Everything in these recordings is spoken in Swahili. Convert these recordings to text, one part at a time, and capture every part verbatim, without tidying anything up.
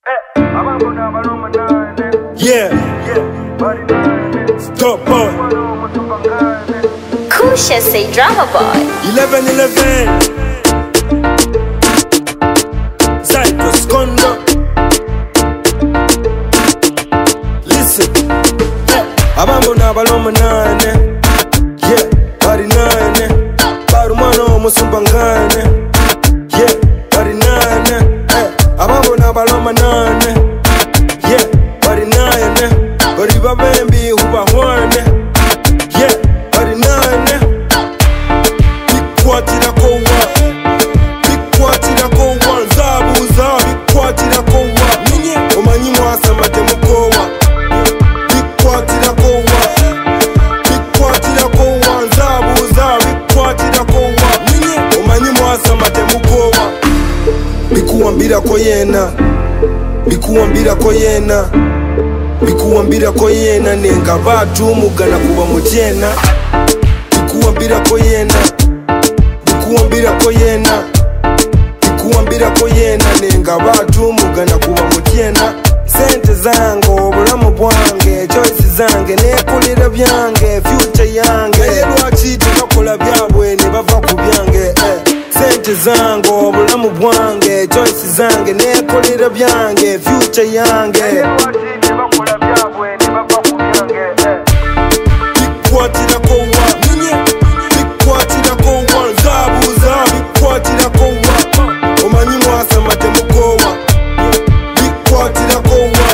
Yeah, Top Boy. Kusha say drama boy. eleven eleven. Cyprus Kondo. Listen. Abambo na baloma nane. Yeah, bari nane. Baru mano musumbangane. Yeah, bari nane. Abambo na baloma nane. Yeah, bari nane. Bari babembi huba hwane. Yeah, bari nane. Bikwatira kowa. Bikwatira kowa. Nzabuza bikwatira kowa. Omanyi mwasa matemukowa. Bikwatira kowa. Bikwatira kowa. Nzabuza bikwatira kowa. Omanyi mwasa matemukowa. Bikuwambira ko yena. Bikuwambira ko yena. Bikuwambira ko yena nenga batu mugana kuba mutyena. Bikuwambira ko yena. Bikuwambira ko yena. Bikuwambira ko yena nenga batu mugana kuba mutyena. Sente zange obulamu bwange choice zange nekulira byange future yange lwaki tebakola byabwe ne bava ku byange eh. Sente zange obulamu bwange choice zange nekulira byange future yange bakola byabwe ne bava ku byange eh. Bikwatira kowa bikwatira kowa nzabuza bikwatira kowa omanyi mwasa matemukowa bikwatira kowa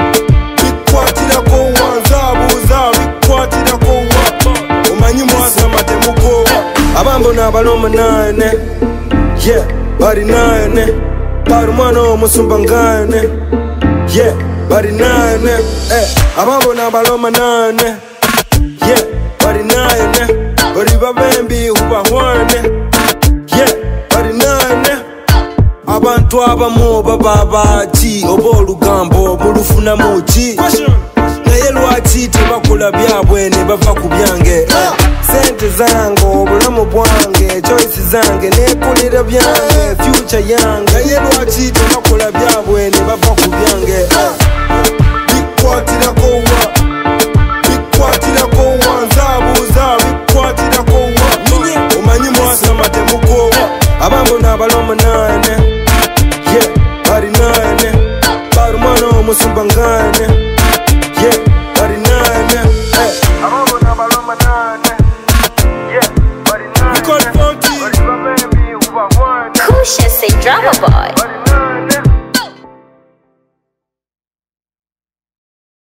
bikwatira kowa nzabuza bikwatira kowa omanyi mwasa matemukowa abambo n'abaloma nane yeah bari nane bari mwana omusumbangane yeah bari nane eh abambo n'abaloma nane yeah bari nane bari babembi huba hwane yeah bari nane abantu abamu baba baki oba olugambo mulufuna muki naye lwaki tebakola byabwe ne bava ku byange eh. Sente zange obulamu bwange choice zange nekulira byange future yange naye lwaki tebakola byabwe ne bava ku byange eh. Bikwatira kowa bikwatira kowa nzabuza bikwatira kowa omanyi mwasa matemukowa abambo n'abaloma nane yeah bari nane bari mwana omusumbangane